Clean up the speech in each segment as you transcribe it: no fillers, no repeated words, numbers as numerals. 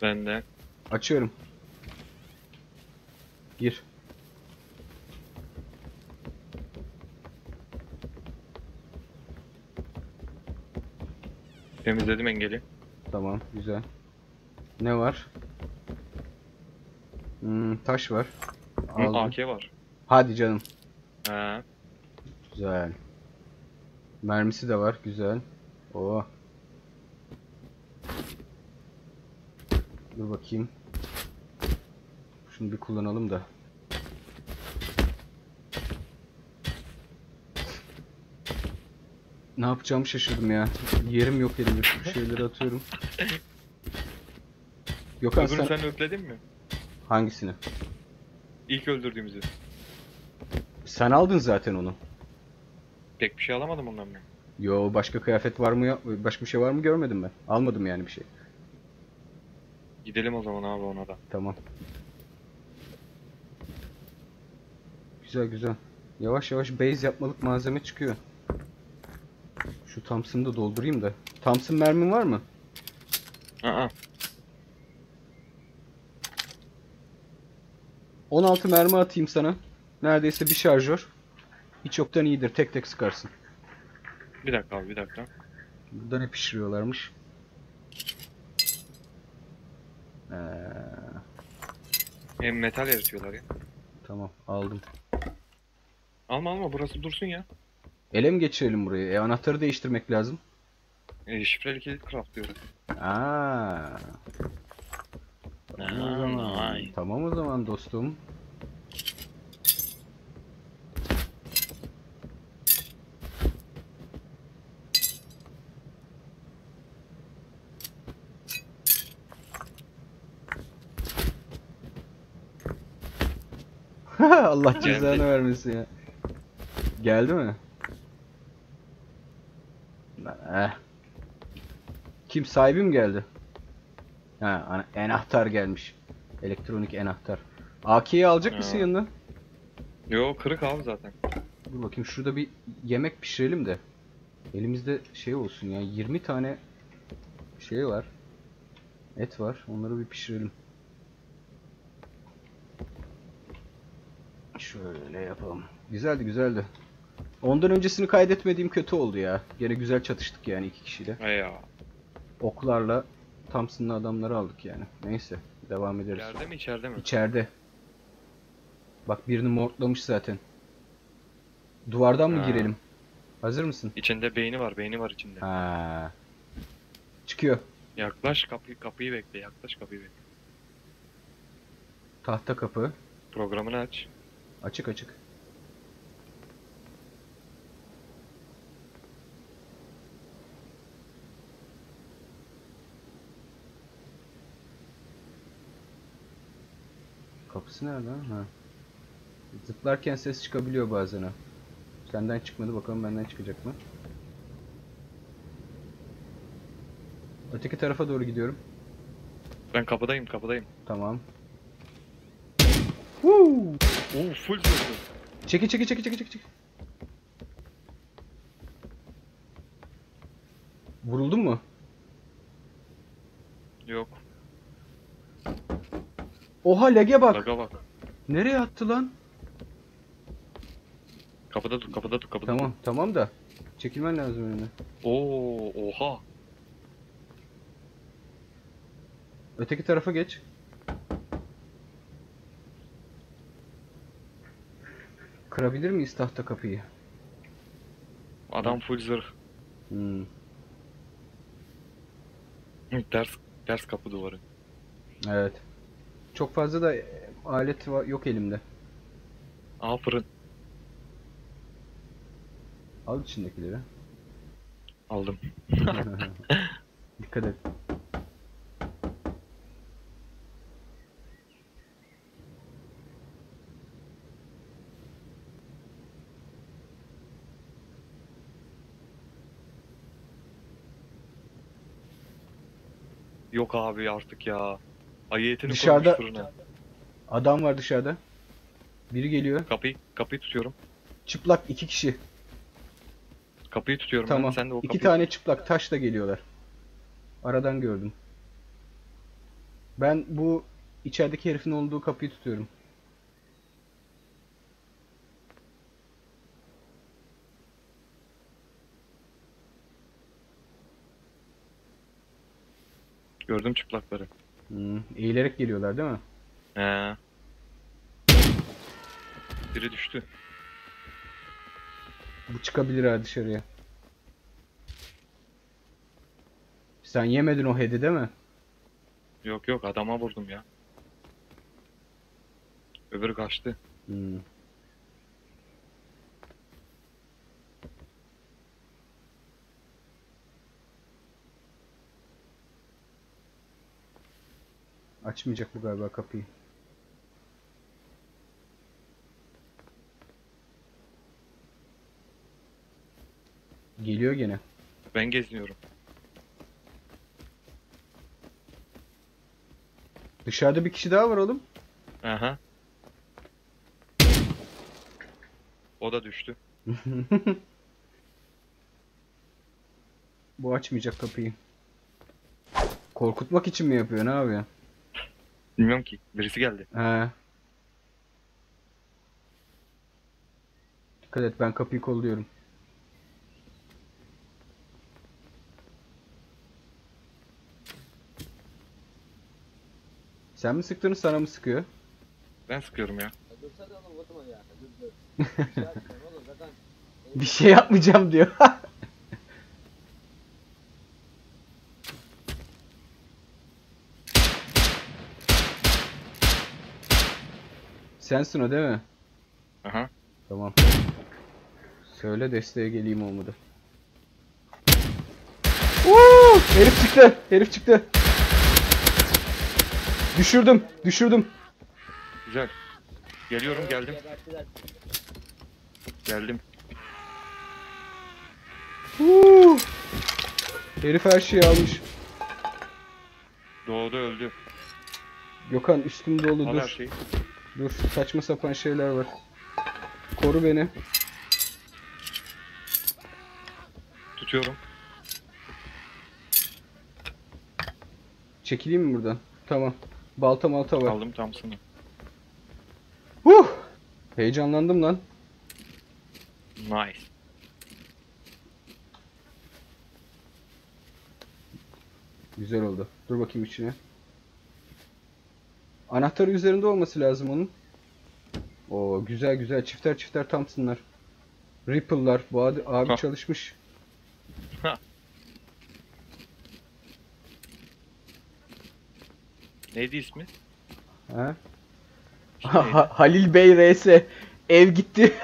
Ben de. Açıyorum. Gir. Temizledim engeli. Tamam, güzel. Ne var? Taş var. Hı, Aldım. AK var. Hadi canım. He. Güzel. Mermisi de var. Güzel. Oo. Dur bakayım. Şunu bir kullanalım da. Ne yapacağımı şaşırdım ya. Yerim yok elimde. Şu şeyleri atıyorum. Gökhan Öbürünü sen sen ökledin mi? hangisini? İlk öldürdüğümüzü. Sen aldın zaten onu. Pek bir şey alamadım ondan ben. Yo, başka kıyafet var mı ya? Başka bir şey var mı görmedim ben. Almadım yani bir şey. Gidelim o zaman abi ona da. Tamam. Güzel güzel. Yavaş yavaş base yapmalık malzeme çıkıyor. Şu Thompson'ı da doldurayım da. Thompson mermin var mı? Aa. 16 mermi atayım sana. Neredeyse bir şarjör. Hiç yoktan iyidir. Tek tek sıkarsın. Bir dakika abi bir dakika. Burada ne pişiriyorlarmış? Ee, Hem metal eritiyorlar ya. tamam aldım. Alma burası dursun ya. Ele mi geçirelim burayı? Anahtarı değiştirmek lazım. Şifreli kilit craftlıyorum. Aa. Tamam o zaman. Ay. Tamam o zaman dostum. Allah cezanı Geldi. vermesin ya. Geldi mi? Eh. Kim, sahibi mi geldi? Ha, enahtar gelmiş. Elektronik enahtar. AK'yi alacak mısın Aa. yanına? Yo kırık abi zaten. Dur bakayım, şurada bir yemek pişirelim de. Elimizde şey olsun ya, 20 tane şey var. Et var. Onları bir pişirelim. Şöyle yapalım. Güzeldi güzeldi. Ondan öncesini kaydetmediğim kötü oldu ya. Gene güzel çatıştık yani iki kişiyle. He ya. Oklarla Thompson'lı adamları aldık yani. Neyse, devam ederiz. İçeride mi içeride mi? İçeride. Bak, birini mortlamış zaten. Duvardan mı Ha. girelim? Hazır mısın? İçinde beyni var içinde. Ha. Çıkıyor. Yaklaş kapıyı bekle. Yaklaş kapıyı bekle. Tahta kapı. Programını aç. Açık açık. Kapısı nerede? Ha. Zıplarken ses çıkabiliyor bazen ha. Senden çıkmadı, bakalım benden çıkacak mı? Öteki tarafa doğru gidiyorum. Ben kapıdayım. Tamam. Woo! Oo full zırhlı. Çeki. Vuruldun mu? Yok. Oha, lege bak. Laga bak. Nereye attı lan? Kapıda dur. Tamam tamam da. Çekilmen lazım önüne. Oo oha. Öteki tarafa geç. Kırabilir miyiz tahta kapıyı? Adam full zırh. Hmm. Ters kapı duvarı. Evet. Çok fazla da alet yok elimde. Aa fırın. Al içindekileri. Aldım. Dikkat et. Yok abi artık ya. Ayı etini Dışarıda koymuş fırına. adam var dışarıda. Biri geliyor. Kapıyı tutuyorum. Çıplak iki kişi. Kapıyı tutuyorum ben. Tamam. Sen de o İki kapıyı tane tut. çıplak taşla geliyorlar. Aradan gördüm. Ben bu içerideki herifin olduğu kapıyı tutuyorum. Gördüm çıplakları. Eğilerek geliyorlar değil mi? He. Biri düştü. Bu çıkabilir ha dışarıya. Sen yemedin o head'i değil mi? Yok yok, adama vurdum ya. Öbürü kaçtı. Hmm. Açmayacak bu galiba kapıyı. Geliyor gene. Ben geziniyorum. Dışarıda bir kişi daha var oğlum. Aha. O da düştü. Bu açmayacak kapıyı. Korkutmak için mi yapıyor? Ne yapıyor? Bilmiyorum ki. Birisi geldi. He. Dikkat et, ben kapıyı kolluyorum. Sen mi sıktın, sana mı sıkıyor? Ben sıkıyorum ya. Dursana oğlum vurma ya. Dur. Bir şey yapmıyorum oğlum zaten. Bir şey yapmayacağım diyor. Sensin o değil mi? Aha. Tamam. Söyle desteğe geleyim olmadı. Herif çıktı. Herif çıktı. Düşürdüm. Güzel. Geliyorum, geldim. Gebertiler. Geldim. Woo! Herif her şeyi almış. Doğdu, öldü. Gökhan üstüm dolu, Al her dur. şeyi. Dur, saçma sapan şeyler var. Koru beni. Tutuyorum. Çekileyim mi buradan? Tamam. Balta malta var. Aldım Thompson'ı. Heyecanlandım lan. Nice. Güzel oldu. Dur bakayım içine. Anahtarı üzerinde olması lazım onun. Oo, güzel çifter çifter Thompson'lar. Ripple'lar. Bu abi Ha. çalışmış. Ha. Neydi ismi? Ha? İsmi neydi? Halil Bey RS. Ev gitti.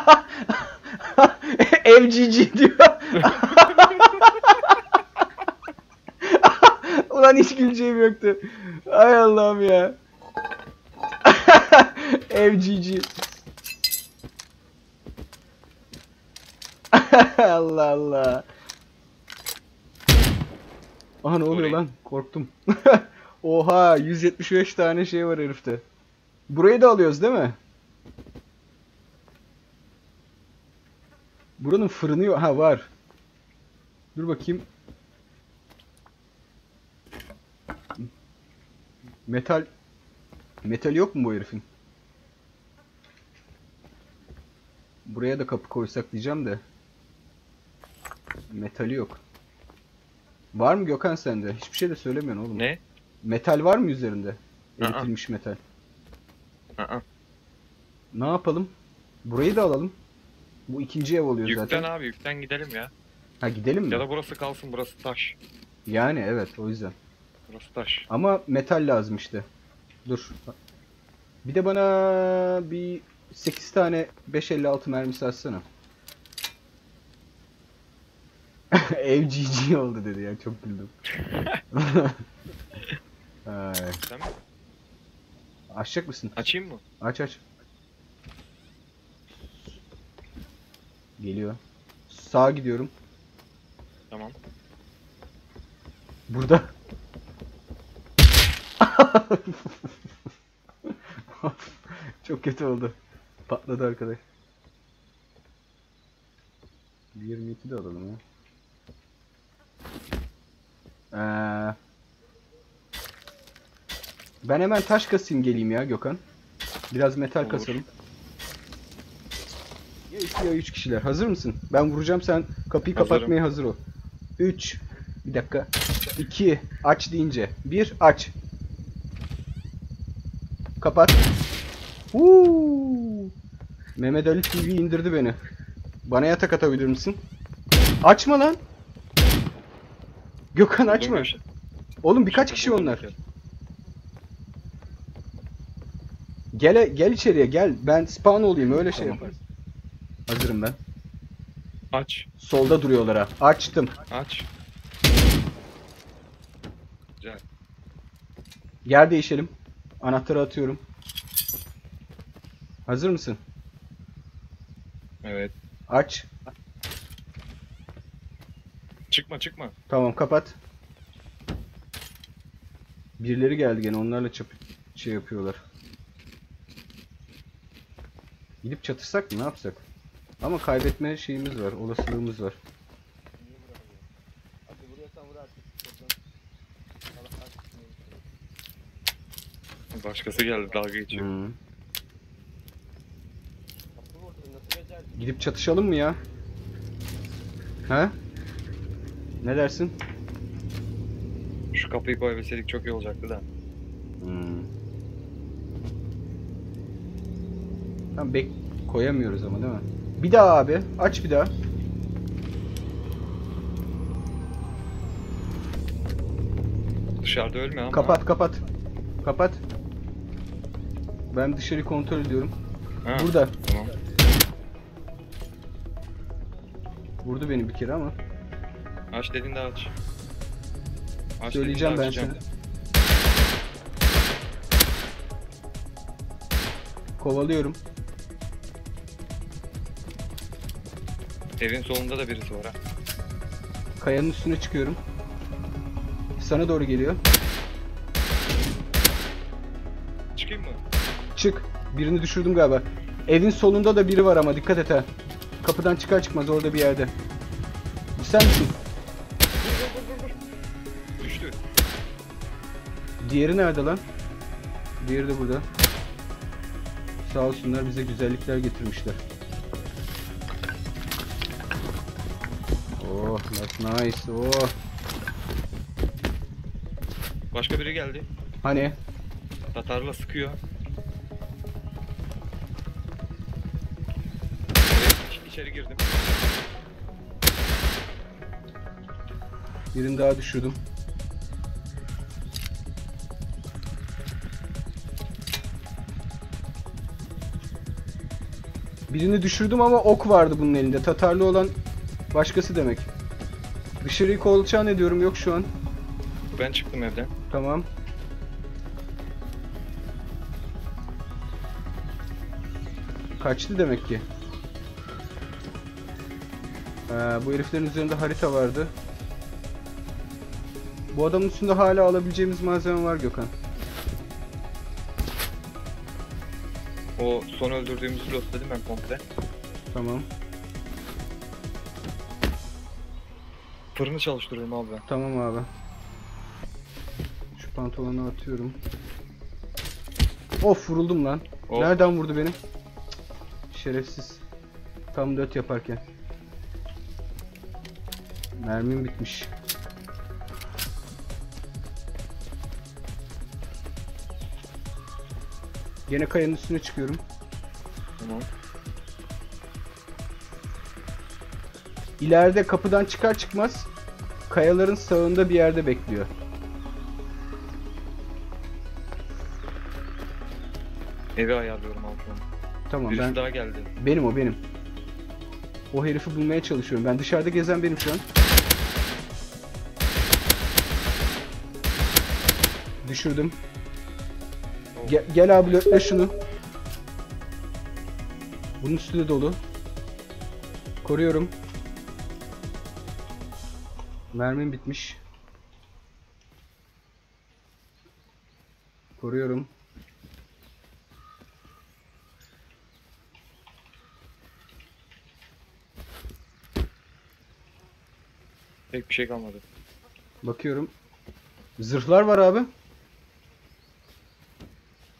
Ev GG diyor. Ulan hiç güleceğim yoktu. Ay Allah'ım ya. Ev GG. Allah Allah. Aha ne oluyor Sorry. lan? Korktum. Oha 175 tane şey var herifte. Burayı da alıyoruz değil mi? Buranın fırını yok. Ha var. Dur bakayım. Metal yok mu bu herifin? Buraya da kapı koysak diyeceğim de. Metali yok. Var mı Gökhan sende? Hiçbir şey de söylemiyorsun oğlum. Ne? Metal var mı üzerinde? Aa. Eritilmiş metal. Aa. Ne yapalım? Burayı da alalım. Bu ikinci ev oluyor Yükten zaten. abi, yükten gidelim ya. Ha gidelim mi? Ya da burası kalsın, burası taş. Yani evet, o yüzden. Burası taş. Ama metal lazım işte. Dur. Bir de bana bir 8 tane 5.56 mermisi atsana. Ev GG oldu dedi ya, çok güldüm. Ay. Sen mi? Açacak mısın? Açayım mı? Aç. Geliyor. Sağa gidiyorum. Tamam. Burada. Çok kötü oldu. Patladı arkadaş. 22 de alalım ya. Ben hemen taş kasayım geleyim ya Gökhan. Biraz metal Olur. kasalım. Ya 2 ya 3 kişiler. Hazır mısın? Ben vuracağım, sen kapıyı Hazırım. kapatmaya hazır ol. 3. Bir dakika. 2. Aç deyince. 1. Aç. Kapat. Huu. Mehmet Ali TV indirdi beni. Bana yatak atabilir misin? Açma lan. Gökhan açma. Köşe. Oğlum birkaç Köşede kişi buldum onlar. bir kere. Gel içeriye gel. Ben spawn olayım, öyle şey Tamam. yaparız. Hazırım ben. Aç. Solda duruyorlar ha. Açtım. Aç. Güzel. Yer değişelim. Anahtarı atıyorum. Hazır mısın? Evet. Aç. Çıkma çıkma. Tamam, kapat. Birileri geldi gene, onlarla şey yapıyorlar. Gidip çatışsak mı, ne yapsak? Ama kaybetme şeyimiz var, olasılığımız var. Niye vuramıyor? Hadi vuruyorsan vur artık. Allah aşkına. Başkası geldi dalga geçiyor. Hı. Kapı vurdun, nasıl becerdin? Gidip çatışalım mı ya? Ha? Ne dersin? Şu kapıyı koyabilseydik çok iyi olacaktı da. Hmm. Tamam, koyamıyoruz ama değil mi? Bir daha abi, aç bir daha. Dışarıda ölme ama. Kapat kapat. Kapat. Ben dışarı kontrol ediyorum. Ha, Burada. Tamam. Vurdu beni bir kere ama. Aç dediğinde aç. Aç Söyleyeceğim dediğinde ben açacağım. sana. Kovalıyorum. Evin solunda da birisi var ha. Kayanın üstüne çıkıyorum. Sana doğru geliyor. Çıkayım mı? Çık. Birini düşürdüm galiba. Evin solunda da biri var ama dikkat et ha. Kapıdan çıkar çıkmaz orada bir yerde. Bu sen misin? Düştü. Diğeri nerede lan? Diğeri de burada. Sağ olsunlar, bize güzellikler getirmişler. Oh, that's nice. Oh. Başka biri geldi. Hani? Tatarla sıkıyor. İçeri girdim. Birini daha düşürdüm. Birini düşürdüm ama ok vardı bunun elinde. Tatarlı olan başkası demek. Dışarıyı kolçan ediyorum, yok şu an. Ben çıktım evden. Tamam. Kaçtı demek ki. Bu heriflerin üzerinde harita vardı. Bu adamın üstünde hala alabileceğimiz malzeme var Gökhan. O son öldürdüğümüzü lootladım ben komple. Tamam. Fırını çalıştırıyorum abi ben. Tamam abi. Şu pantolonu atıyorum. Of, vuruldum lan. Of. Nereden vurdu beni? Cık, şerefsiz. Tam 4 yaparken. Mermim bitmiş. Gene kayanın üstüne çıkıyorum. Tamam. İleride kapıdan çıkar çıkmaz kayaların sağında bir yerde bekliyor. Evi ayarlıyorum abi şu an. Tamam, Birisi ben daha geldi. benim. O herifi bulmaya çalışıyorum. Ben dışarıda gezen benim şu an. Düşürdüm. Gel abi, lötle şunu. Bunun üstü de dolu. Koruyorum. Mermim bitmiş. Koruyorum. Pek bir şey kalmadı. Bakıyorum. Zırhlar var abi.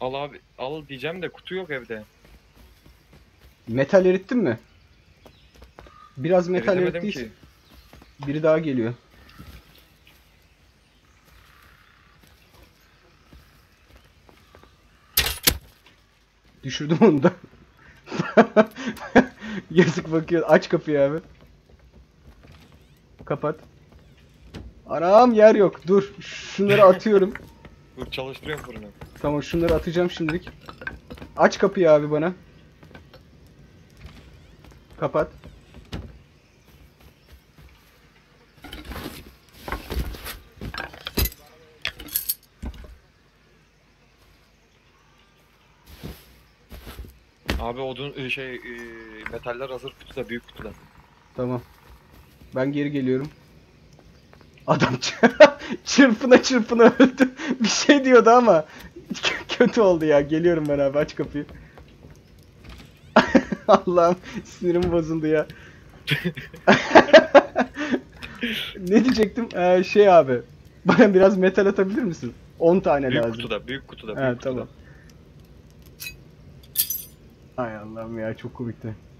Al abi, al diyeceğim de kutu yok evde. Metal erittin mi? Biraz metal Eritemedim erittiyse. ki. Biri daha geliyor. Düşürdüm onu da. Yazık bakıyor. Aç kapıyı abi. Kapat. Anam yer yok. Dur. Şunları atıyorum. Dur çalıştırıyorum fırını. Tamam şunları atacağım şimdilik. Aç kapıyı abi bana. Kapat. Abi odun metaller hazır kutuda, büyük kutuda. Tamam. Ben geri geliyorum. Adam çırpına çırpına öldü. Bir şey diyordu ama kötü oldu ya. Geliyorum ben abi. Aç kapıyı. Allah'ım sinirim bozuldu ya. Ne diyecektim? Şey abi. Bana biraz metal atabilir misin? 10 tane Büyük lazım. kutuda, büyük kutuda, He büyük kutuda. tamam. Ay Allah'ım ya çok komikti.